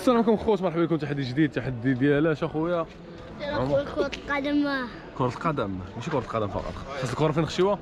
السلام عليكم خوت، مرحبا بكم. تحدي جديد، تحدي ديال اش اخويا؟ كرة القدم. كرة القدم، ماشي كرة القدم فقط. خاص الكرة فين خشيوها؟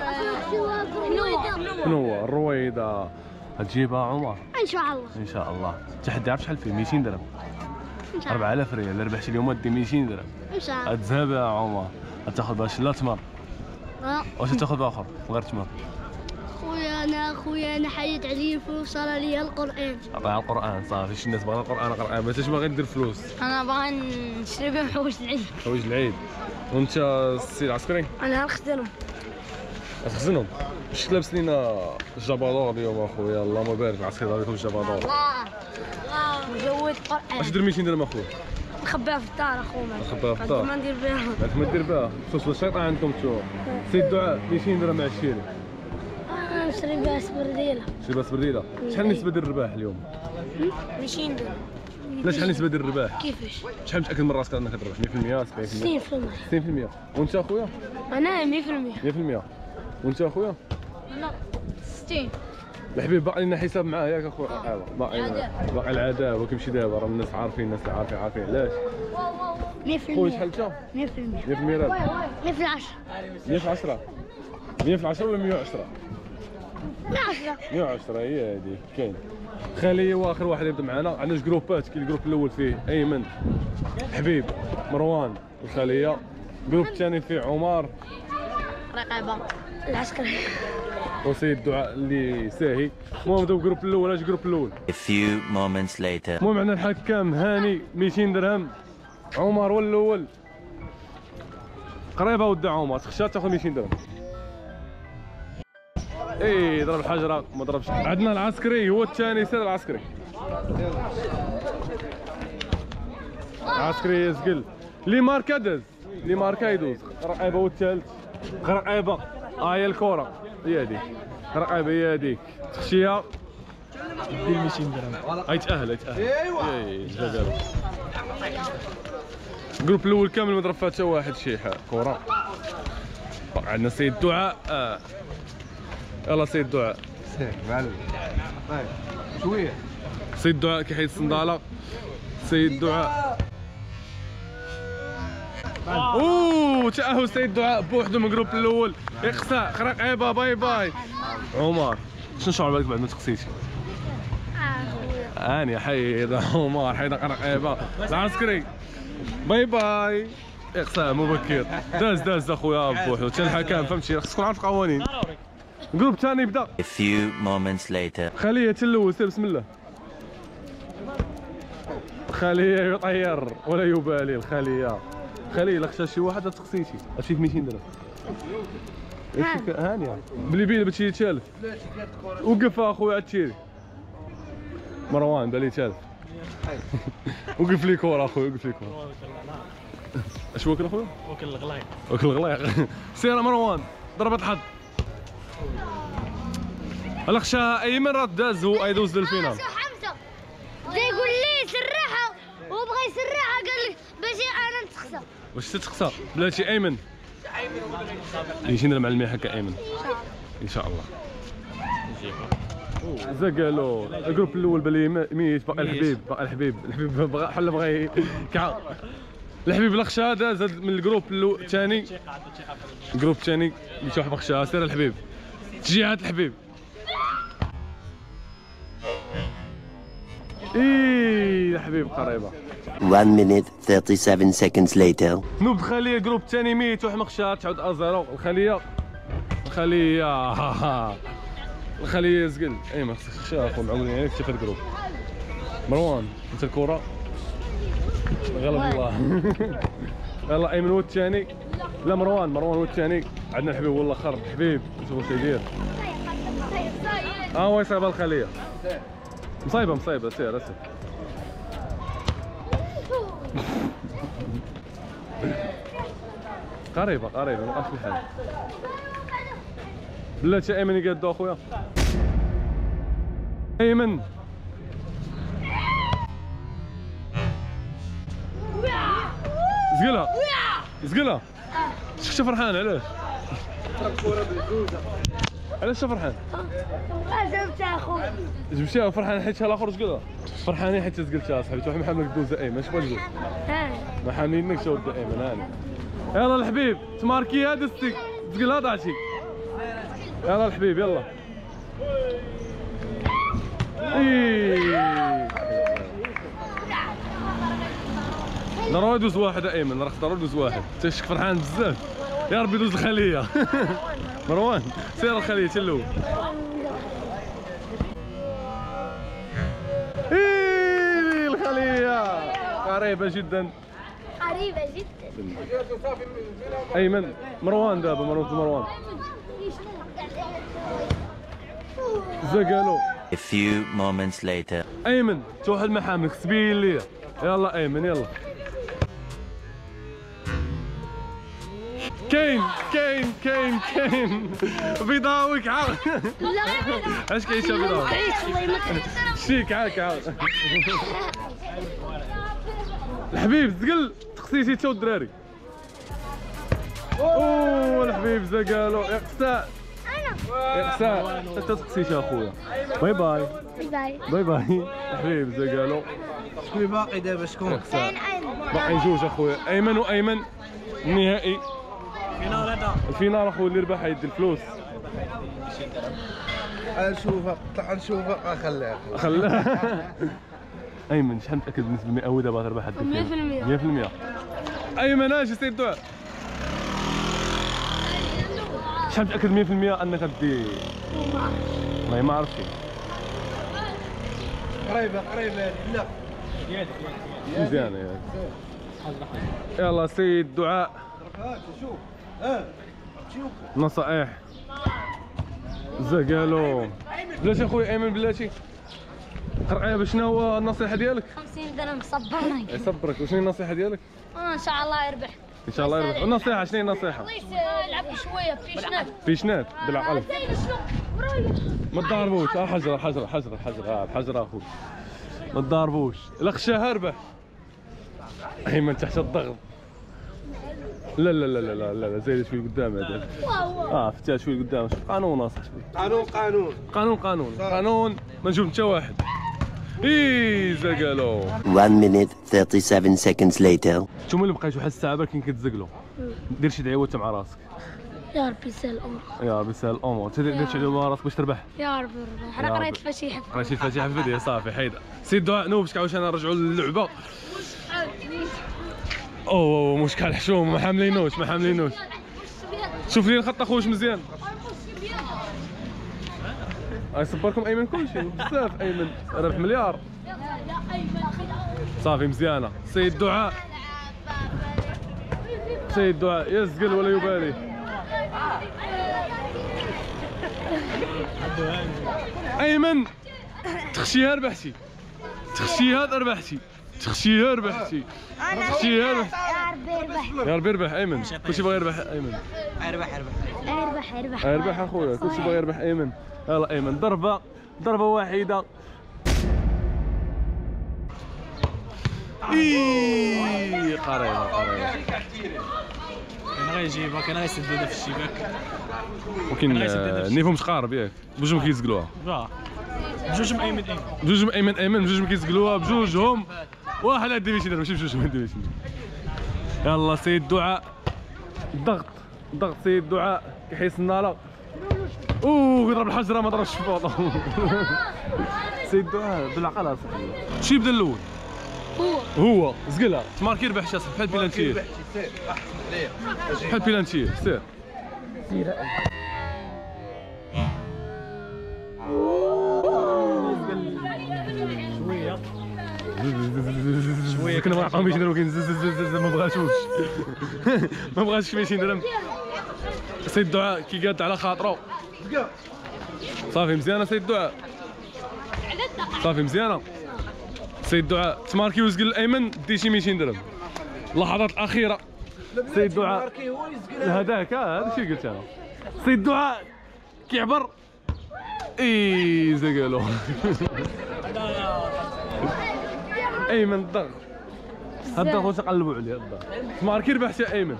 فنوة الرويضة. غتجيبها عمر؟ ان شاء الله. ان شاء الله. التحدي عارف شحال فيه؟ 200 درهم. 4000 ريال. الا ربحتي اليوم دي 200 درهم. ان شاء الله. غتذهب يا عمر، غتاخذ باش لا تمر. واش تاخذ باخر غير تمر؟ خويا انا حيت عليه فلوس، صار لي القران. عطيها القران صافي. شي الناس باغا القران قران، ما انتش باغي دير فلوس. انا باغي نشري بهم حوايج العيد. حوايج العيد. وانت السي العسكري؟ انا غنخدمهم. غتخزنهم؟ واش لابس لينا الجبادور اليوم اخويا؟ اللهم بارك. العسكري دار لكم الجبادور. الله مجود قران. اش دير 200 درهم اخويا؟ نخبيها في الدار اخويا. نخبيها في الدار؟ ما ندير بها. ما دير بها. خصوص الشيطان عندكم نتوما. سيد دعاء 200 درهم مع الشيري. نشري بها سبرديله. شري بها سبرديله. شحال النسبه ديال الرباح اليوم؟ 200 درهم. لا شحال النسبه ديال الرباح؟ كيفاش؟ شحال متاكد من راسك انك تربح؟ 100%؟ 70%؟ 60%. وانت اخويا؟ انا 100%. 100%. وانت اخويا؟ انا 60. الحبيب باقي لنا حساب معاه ياك اخويا؟ باقي العذاب وكيمشي دابا. راه الناس عارفين، الناس اللي عارفين علاش. 100%. خويا شحال انت؟ 100%. 100% رابح. 100 في 10. 100 في 10. 100 في 10 ولا 110؟ 110. 110 هي هذيك. كاين خالي هو اخر واحد يبدا معنا. عندنا جوج جروبات. كاين الجروب الاول فيه ايمن، حبيب، مروان، الخاليه. الجروب الثاني فيه عمر، رقابه، العسكري، وسيد دعاء اللي ساهي. المهم نبداو بالجروب الاول. اش الجروب الاول؟ A few moments later. المهم عندنا الحكام هاني 200 درهم. عمر هو الاول. قريبه ودع عمر، تخشى تاخذ 200 درهم. اي ضرب الحجره ما ضربش. عندنا العسكري هو الثاني. سير العسكري. العسكري يزقل. لي ماركا داز، لي ماركا يدوز. رقيبه هو الثالث. رقيبه هي الكره هي هذيك. رقيبه هي هذيك. تخشيها دير 200 درهم. يتاهل ايوا جاب. الجروب الاول كامل ما ضرب فيها حتى واحد شي كره. عندنا سيد دعاء. يلا سيد دعاء. سير معلم. طيب شويه. سيد دعاء كيحيد الصنداله. سيد دعاء. اوه تاهل سيد دعاء بوحده من الجروب الاول. اقصى خرق عيبه. باي باي. عمر شنو شعور بالك بعد ما تقصيتي؟ اني حيد عمر، حيد خرق عيبه. العسكري باي باي. اقصى مبكر. داز اخويا بوحده. حتى الحكام فهمتي خصك تكون عارف القوانين. الجروب الثاني يبدا. A few moments later. خليه حتى الاول. سير بسم الله. خليه يطير ولا يبالي. الخليه الا خشى شي واحد تقصيتي غتمشي في 200 درهم. هانيه بلي بينا باش يتالف. وقف اخويا التيري. مروان بالي تالف. وقف لي كره اخويا، وقف لي كره. اش واكل اخويا؟ واكل الغلايق. سير مروان ضربة حظ. الخشى ايمن راه داز، هو يدوز للفينال. حمزه يقول لي سرحها وبغى يسرحها، قال لك باش انا نتخسر. واش تتخسر بلاتي ايمن؟ 200 درهم على المية هكا ايمن ان شاء الله. زقالو الجروب الاول بالي ميت. باقي الحبيب بحال بغى كعا. الحبيب الخشى داز من الجروب الثاني. الجروب الثاني مشى واحد الخشى. سير الحبيب. تشجيعات الحبيب. الحبيب قريبه. 1 minute 37 seconds later. نوب الخليه الجروب الثاني ميت. واحد مخشى تعود ازيرو. الخليه زقل. اي ما خصكش تخشى اخو، معولين عليك تاخذ الجروب. مروان انت الكره غلب الله. يلا ايمن هو الثاني. لا مروان هو الثاني. عندنا الحبيب هو الاخر. الحبيب شوف واش يدير. هو يصايب الخليه. مصايبه. سير قريبه ما وقفش الحال. بلاتي ايمن يقادو اخويا. ايمن زقلها. شفتي فرحان علاش؟ علاش فرحان؟ جبتها اخويا. جبتيها فرحان حيت الاخر تقولها فرحانين حيت تقلتها اصاحبي واحد محملك دوزه ايمن اش بغا تقول؟ ما حاملينكش ولد ايمن هاني يلا الحبيب تماركي هذا الستيك تقلها ضاعتي يلا الحبيب يلا نروح ندوز واحد ايمن راه اختاروا ندوز واحد تشك فرحان بزاف يا ربي دوز الخليه مروان سير الخليه حتى الاول الخليه قريبه جدا قريبة جدا. ايمن مروان دابا مروان زقالو. A few moments later. ايمن توحد المحامل سبيل ليا يلا ايمن يلا كاين بيضاوي كعاود اش كيشرب بيضاوي شيك عاود الحبيب زقل تقسيتي انت والدراري اوه الحبيب زقالو اقساء انت تقسيتي اخويا باي باي الحبيب زقالو شكون باقي دابا شكون؟ كاين ايمن. باقي جوج اخويا ايمن وايمن النهائي الفينال اخويا اللي ربح يدي الفلوس نشوفها طلع نشوفها خليها ايمن شحال متاكد بالنسبه للمئوي دابا تربح هاد 100%. ايمن اش سير الدعاء شحال متاكد 100% انك غدي والله ما عرفتش قريبه لا مزيانه ياك يلا سيد دعاء شوف نصائح زقالو بلاتي اخويا ايمن بلاتي قرعيه بشنو هو النصيحه ديالك 50 درهم صبرني. يصبرك وشنو النصيحه ديالك ان شاء الله يربح. ان شاء الله يربح النصيحه شنو هي النصيحه يلعب شويه بيشنات بالعقل ما تضاربوش حجره اخوي ما تضاربوش الا خشاها اربح ايمن تحت الضغط لا زيد شوي قدام هذا فتاه شوي قدام قانون اصاحبي قانون ما نشوف حتى واحد زقالو 1 minute 37 seconds later. نتوما اللي بقيتوا واحد الساعه باكين كتزقلوا دير شي دعوه انت مع راسك يا ربي سهل الامور. يا ربي سهل الامور دير شي دعوه مع راسك باش تربح يا ربي ربح. انا قريت الفاتحه. قريتي الفاتحه في الفيديو صافي حيدها سيد دعاء نوبش عاوتاني نرجعوا للعبه اوه مشكل حشوم ما حاملينوش شوف لي الخط اخويا واش مزيان يصبركم ايمن كلشي بزاف ايمن راه مليار صافي مزيانه سيد دعاء يزقل ولا يبالي ايمن تخشيها ربحتي يا ربي يربح ايمن كلشي باغي يربح ايمن يربح اخويا كلشي باغي يربح ايمن يلا ايمن ضربه واحده قريبه كان غيجيبها كان غيسددها في الشباك ولكن نيفهم متقارب ياك بجوجهم كيزقلوها بجوج من ايمن بجوجهم كيزقلوها بجوجهم واحد يدي ماشي ماشي بجوجهم يدي ماشي يلا سيد دعاء الضغط سيد دعاء كيحيس النار يضرب الحجره ما ضربش الشفاطه سيد دعاء بالعقل اصاحبي شي يبدا الاول هو زقلها تماركي ربح شي بحال بيلانتيه سير شويه كنا ما عطاهمش يديروا ما بغاش 200 درهم سيد دعاء كي قاد على خاطرو صافي مزيانه سيد دعاء تماركي وزقل الايمن دي شي 200 درهم اللحظات الاخيره سيد دعاء هذاك هذا شي قلت انا سيد دعاء كيعبر زقالو ايمن الضغط هبدا خويا تقلبوا عليه هبدا. تماركي ربحت يا ايمن.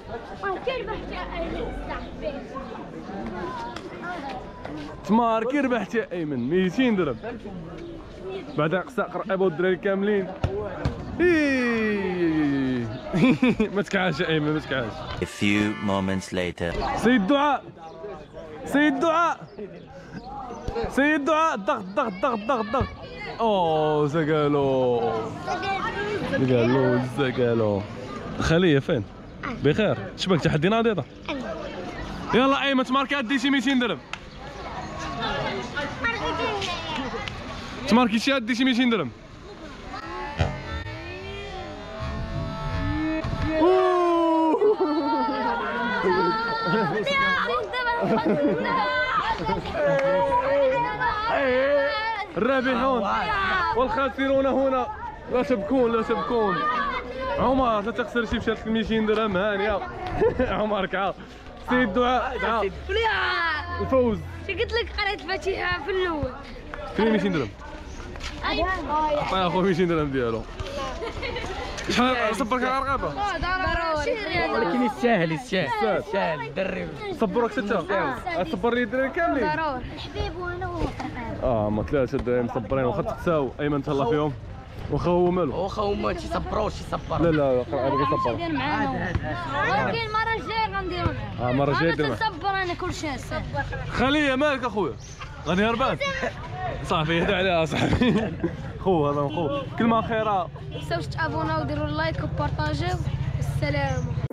تماركي ربحت يا ايمن 200 درهم. بعد قصا قرقبوا الدراري كاملين. ما تكعاش يا ايمن ما تكعاش. A few moments later. سيد دعاء سيد دعاء سيد دعاء ضغط ضغط ضغط ضغط ضغط. اوه زقالو زقالو زقالو. خليه فين؟ بخير شبك تحدي ناضيطه. يلا ايمن تماركي ادي شي 200 درهم. تماركي شي ادي شي 200 درهم. الرابحون والخاسرون هنا لا تبكون لا تبكون. عمر لا تخسر شي مشات 200 درهم هانيه. عمر كعا سيد دعاء تعال الفوز. شو قلت لك قريت فاتحة في الأول. فين 200 درهم؟ عطيه اخويا 200 درهم ديالو. شحال صبرك على الرقابه؟ ولكن يستاهل يستاهل درب. صبروك ستة. صبر لي الدراري كاملين. حبيب وانا هو ما ثلاثة دراري مصبرين واخا تقساو ايمن تهلا فيهم. واخا هو مالو. واخا هما تيصبروش يصبر. لا لا باغي يصبر. ندير معاهم ولكن المرة الجاية غنديرو معاهم. المرة الجاية دير معاهم. نصبر انا كل شيء. خليه مالك اخويا غادي هربان. صاحبي يهدى عليها صاحبي. خو هذا خو كلمة خيرة. ما تنساوش تابوناو وديروا لايك وبارطاجيو. السلام.